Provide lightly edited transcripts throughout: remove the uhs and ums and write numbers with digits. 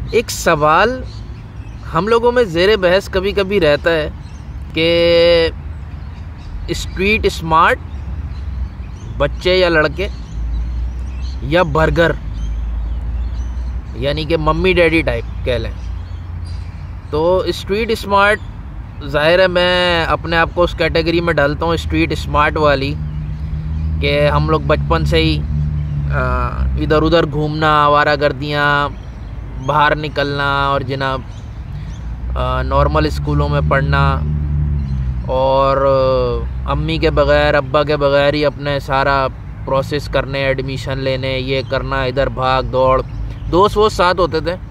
एक सवाल हम लोगों में ज़ेरे बहस कभी कभी रहता है कि स्ट्रीट स्मार्ट बच्चे या लड़के या बर्गर, यानी कि मम्मी डैडी टाइप कह लें। तो स्ट्रीट स्मार्ट, ज़ाहिर है मैं अपने आप को उस कैटेगरी में डालता हूँ, स्ट्रीट स्मार्ट वाली, कि हम लोग बचपन से ही इधर उधर घूमना, आवारागर्दियाँ, बाहर निकलना और जनाब नॉर्मल स्कूलों में पढ़ना और अम्मी के बग़ैर अब्बा के बग़ैर ही अपने सारा प्रोसेस करने, एडमिशन लेने, ये करना, इधर भाग दौड़। दोस्त वो साथ होते थे,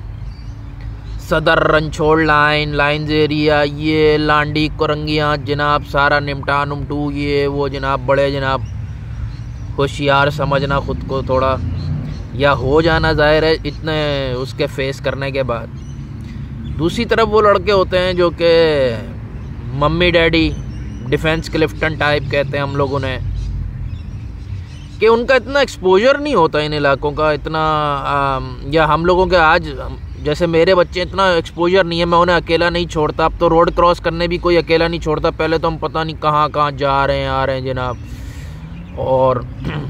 सदर, रनछोड़ लाइन, लाइन्स एरिया, ये लांडी कुरंगियाँ जनाब, सारा निमटा नुमटू, ये वो जनाब, बड़े जनाब होशियार समझना खुद को थोड़ा, या हो जाना ज़ाहिर है इतने उसके फेस करने के बाद। दूसरी तरफ वो लड़के होते हैं जो कि mummy daddy, defence Clifton type कहते हैं हम लोग उन्हें, कि उनका इतना एक्सपोजर नहीं होता इन इलाकों का, इतना या हम लोगों के आज जैसे मेरे बच्चे इतना एक्सपोजर नहीं है, मैं उन्हें अकेला नहीं छोड़ता। अब तो रोड क्रॉस करने भी कोई अकेला नहीं छोड़ता, पहले तो हम पता नहीं कहाँ कहाँ जा रहे हैं, आ रहे हैं जनाब। और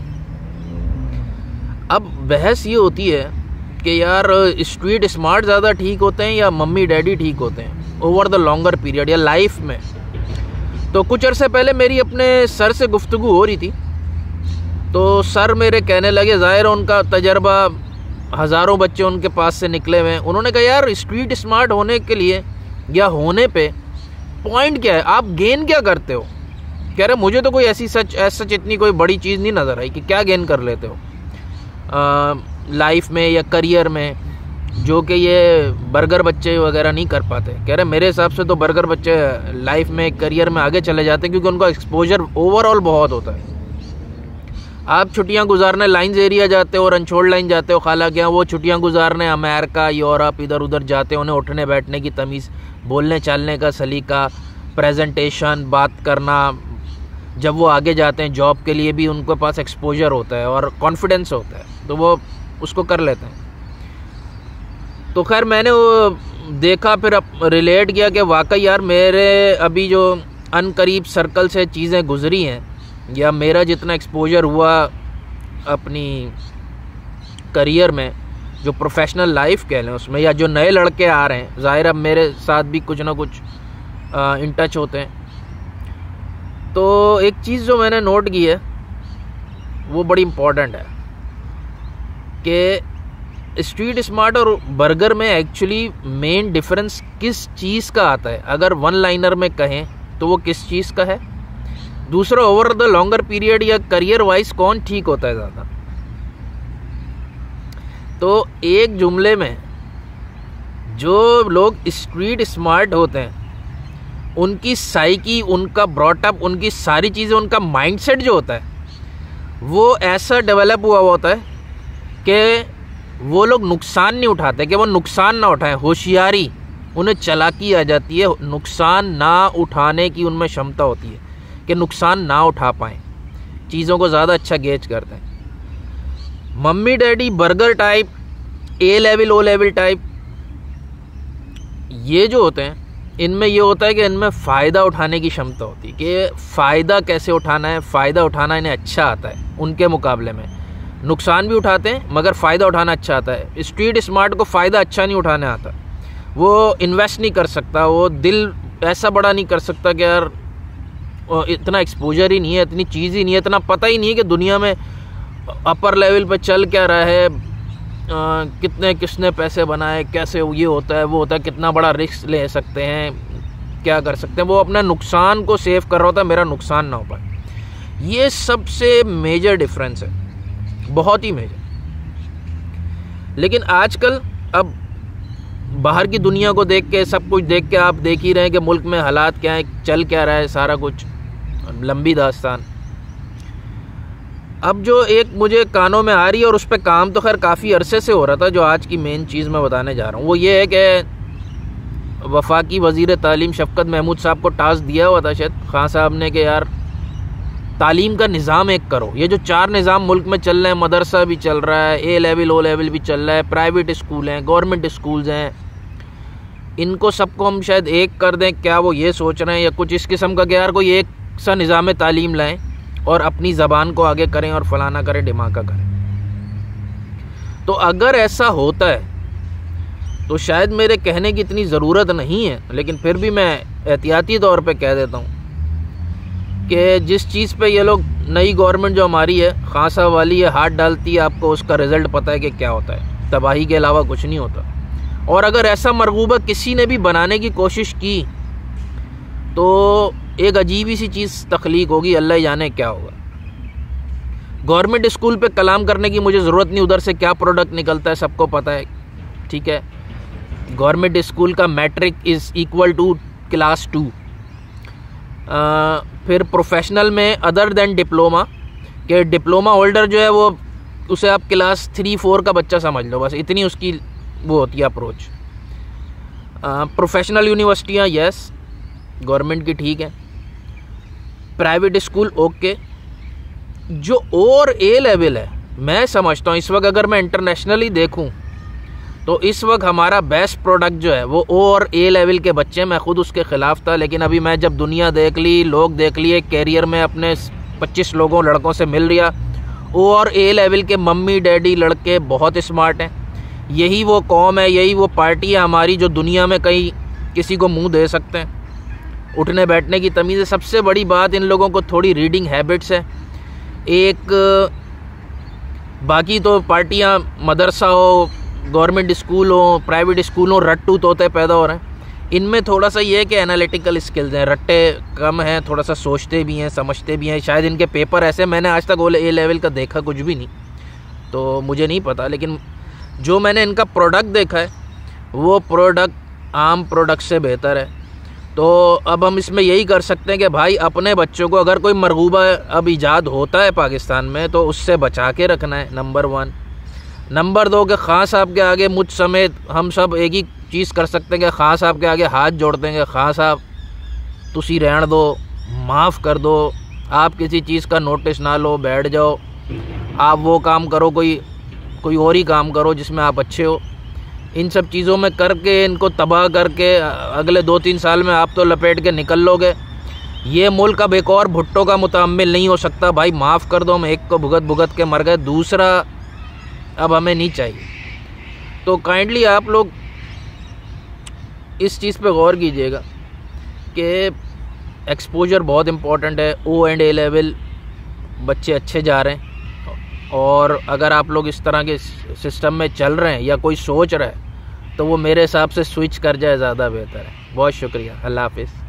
अब बहस ये होती है कि यार स्ट्रीट स्मार्ट ज़्यादा ठीक होते हैं या मम्मी डैडी ठीक होते हैं ओवर द लॉन्गर पीरियड या लाइफ में। तो कुछ अरसे पहले मेरी अपने सर से गुफ्तगू हो रही थी, तो सर मेरे कहने लगे, ज़ाहिर उनका तजर्बा, हज़ारों बच्चे उनके पास से निकले हुए हैं। उन्होंने कहा यार स्ट्रीट स्मार्ट होने के लिए या होने पे पॉइंट क्या है, आप गेन क्या करते हो? कह रहे मुझे तो कोई ऐसी सच इतनी कोई बड़ी चीज़ नहीं नज़र आई कि क्या गेन कर लेते हो लाइफ में या करियर में, जो कि ये बर्गर बच्चे वगैरह नहीं कर पाते। कह रहे मेरे हिसाब से तो बर्गर बच्चे लाइफ में, करियर में आगे चले जाते हैं क्योंकि उनका एक्सपोजर ओवरऑल बहुत होता है। आप छुट्टियां गुजारने लाइन्स एरिया जाते हो, रनछोड़ लाइन जाते हो, खाला क्या वो छुट्टियां गुजारने अमेरिका, यूरोप, इधर उधर जाते हो, उन्हें उठने बैठने की तमीज़, बोलने चालने का सलीका, प्रेजेंटेशन, बात करना, जब वो आगे जाते हैं जॉब के लिए भी उनके पास एक्सपोजर होता है और कॉन्फिडेंस होता है, तो वो उसको कर लेते हैं। तो खैर मैंने वो देखा, फिर रिलेट किया कि वाकई यार मेरे अभी जो अनकरीब सर्कल से चीज़ें गुजरी हैं या मेरा जितना एक्सपोजर हुआ अपनी करियर में, जो प्रोफेशनल लाइफ कह लें उसमें, या जो नए लड़के आ रहे हैं, ज़ाहिर अब मेरे साथ भी कुछ ना कुछ इन टच होते हैं। तो एक चीज़ जो मैंने नोट की है वो बड़ी इम्पॉर्टेंट है कि स्ट्रीट स्मार्ट और बर्गर में एक्चुअली मेन डिफरेंस किस चीज़ का आता है। अगर वन लाइनर में कहें तो वो किस चीज़ का है। दूसरा, ओवर द लॉन्गर पीरियड या करियर वाइज कौन ठीक होता है ज़्यादा। तो एक जुमले में जो लोग स्ट्रीट स्मार्ट होते हैं उनकी साइकी, उनका ब्रॉटअप, उनकी सारी चीज़ें, उनका माइंडसेट जो होता है वो ऐसा डेवलप हुआ होता है कि वो लोग नुकसान नहीं उठाते, कि वो नुकसान ना उठाएं। होशियारी, उन्हें चालाकी आ जाती है, नुकसान ना उठाने की उनमें क्षमता होती है कि नुकसान ना उठा पाएँ, चीज़ों को ज़्यादा अच्छा गेज करते हैं। Mummy daddy burger type, A level O level type, ये जो होते हैं इनमें ये होता है कि इनमें फ़ायदा उठाने की क्षमता होती है कि फ़ायदा कैसे उठाना है, फ़ायदा उठाना इन्हें अच्छा आता है। उनके मुकाबले में नुकसान भी उठाते हैं मगर फ़ायदा उठाना अच्छा आता है। स्ट्रीट स्मार्ट को फ़ायदा अच्छा नहीं उठाने आता, वो इन्वेस्ट नहीं कर सकता, वो दिल ऐसा बड़ा नहीं कर सकता कि यार इतना एक्सपोजर ही नहीं है, इतनी चीज़ ही नहीं है, इतना पता ही नहीं है कि दुनिया में अपर लेवल पे चल क्या रहा है, कितने किसने पैसे बनाए, कैसे ये होता है वो होता है, कितना बड़ा रिस्क ले सकते हैं, क्या कर सकते हैं। वो अपना नुकसान को सेव कर रहा होता है, मेरा नुकसान ना हो पाए। ये सबसे मेजर डिफरेंस है, बहुत ही मेजर। लेकिन आजकल अब बाहर की दुनिया को देख के, सब कुछ देख के आप देख ही रहे हैं कि मुल्क में हालात क्या है, चल क्या रहा है, सारा कुछ लंबी दास्तान। अब जो एक मुझे कानों में आ रही है और उस पर काम तो खैर काफ़ी अरसे से हो रहा था, जो आज की मेन चीज़ मैं बताने जा रहा हूँ वो ये है कि वफाकी वज़ीर तालीम शफ़क़त महमूद साहब को टास्क दिया हुआ था शायद खान साहब ने कि यार तालीम का निज़ाम एक करो। ये जो 4 निज़ाम मुल्क में चल रहे हैं, मदरसा भी चल रहा है, ए लेवल ओ लेवल भी चल रहा है, प्राइवेट स्कूल हैं, गवर्नमेंट स्कूल्स हैं, इनको सबको हम शायद एक कर दें। क्या वो ये सोच रहे हैं या कुछ इस किस्म का कि यार कोई एक सा निज़ाम तालीम लाएं और अपनी ज़बान को आगे करें और फलाना करें ढिमाका करें। तो अगर ऐसा होता है तो शायद मेरे कहने की इतनी ज़रूरत नहीं है, लेकिन फिर भी मैं एहतियाती तौर पे कह देता हूँ कि जिस चीज़ पे ये लोग, नई गवर्नमेंट जो हमारी है, खासा वाली है, हाथ डालती है, आपको उसका रिज़ल्ट पता है कि क्या होता है, तबाही के अलावा कुछ नहीं होता। और अगर ऐसा मरगूबा किसी ने भी बनाने की कोशिश की तो एक अजीब सी चीज़ तख्लीक होगी, अल्लाह जाने क्या होगा। गवर्नमेंट स्कूल पे कलाम करने की मुझे ज़रूरत नहीं, उधर से क्या प्रोडक्ट निकलता है सबको पता है, ठीक है। गवर्नमेंट स्कूल का matric is equal to class 2। फिर प्रोफेशनल में अदर देन डिप्लोमा, के डिप्लोमा होल्डर जो है वो, उसे आप क्लास 3-4 का बच्चा समझ लो, बस इतनी उसकी वो होती है अप्रोच। प्रोफेशनल यूनिवर्सिटियाँ यस गवर्नमेंट की ठीक है, प्राइवेट स्कूल ओके। जो और ए लेवल है, मैं समझता हूँ इस वक्त अगर मैं इंटरनेशनली देखूँ तो इस वक्त हमारा बेस्ट प्रोडक्ट जो है वो ओ और ए लेवल के बच्चे। मैं खुद उसके ख़िलाफ़ था, लेकिन अभी मैं जब दुनिया देख ली, लोग देख लिए, कैरियर में अपने 25 लड़कों से मिल लिया, ओ और ए लेवल के मम्मी डैडी लड़के बहुत स्मार्ट हैं। यही वो कौम है, यही वो पार्टी है हमारी जो दुनिया में कहीं किसी को मुंह दे सकते हैं। उठने बैठने की तमीज़ है। सबसे बड़ी बात, इन लोगों को थोड़ी रीडिंग हैबिट्स है। एक बाकी तो पार्टियां, मदरसा हो, गवर्नमेंट स्कूल हो, प्राइवेट स्कूल हो, रट्टू तोते पैदा हो रहे हैं। इनमें थोड़ा सा ये है कि एनालिटिकल स्किल्स हैं, रट्टे कम हैं, थोड़ा सा सोचते भी हैं, समझते भी हैं। शायद इनके पेपर ऐसे, मैंने आज तक ए लेवल का देखा कुछ भी नहीं, तो मुझे नहीं पता, लेकिन जो मैंने इनका प्रोडक्ट देखा है वो प्रोडक्ट आम प्रोडक्ट से बेहतर है। तो अब हम इसमें यही कर सकते हैं कि भाई अपने बच्चों को, अगर कोई मरगूबा अब ईजाद होता है पाकिस्तान में, तो उससे बचा के रखना है, नंबर 1। नंबर 2 कि खां साहब के आगे, मुझ समेत हम सब एक ही चीज़ कर सकते हैं कि खां साहब के आगे हाथ जोड़ देंगे, खां साहब तुसी रहन दो, माफ़ कर दो, आप किसी चीज़ का नोटिस ना लो, बैठ जाओ, आप वो काम करो, कोई और ही काम करो जिसमें आप अच्छे हो। इन सब चीज़ों में करके, इनको तबाह करके अगले 2-3 साल में आप तो लपेट के निकल लोगे। ये मुल्क अब एक और भुट्टो का मुतअम्मिल नहीं हो सकता। भाई माफ़ कर दो, हम एक को भुगत के मर गए, दूसरा अब हमें नहीं चाहिए। तो काइंडली आप लोग इस चीज़ पे गौर कीजिएगा कि एक्सपोजर बहुत इम्पॉर्टेंट है। ओ एंड ए लेवल बच्चे अच्छे जा रहे हैं, और अगर आप लोग इस तरह के सिस्टम में चल रहे हैं या कोई सोच रहा है तो वो मेरे हिसाब से स्विच कर जाए, ज़्यादा बेहतर है। बहुत शुक्रिया, अल्लाह हाफिज़।